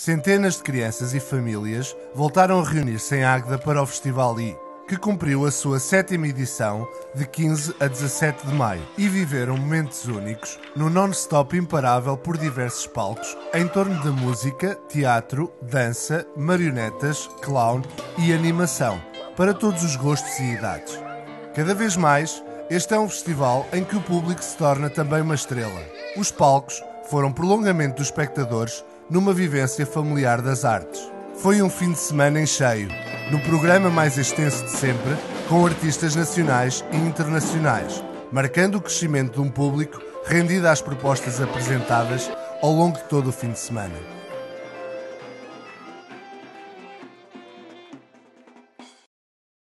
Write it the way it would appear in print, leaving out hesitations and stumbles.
Centenas de crianças e famílias voltaram a reunir-se em Águeda para o Festival I, que cumpriu a sua 7ª edição de 15 a 17 de maio e viveram momentos únicos no non-stop imparável por diversos palcos em torno da música, teatro, dança, marionetas, clown e animação, para todos os gostos e idades. Cada vez mais, este é um festival em que o público se torna também uma estrela. Os palcos foram prolongamento dos espectadores numa vivência familiar das artes. Foi um fim de semana em cheio, no programa mais extenso de sempre, com artistas nacionais e internacionais, marcando o crescimento de um público rendido às propostas apresentadas ao longo de todo o fim de semana.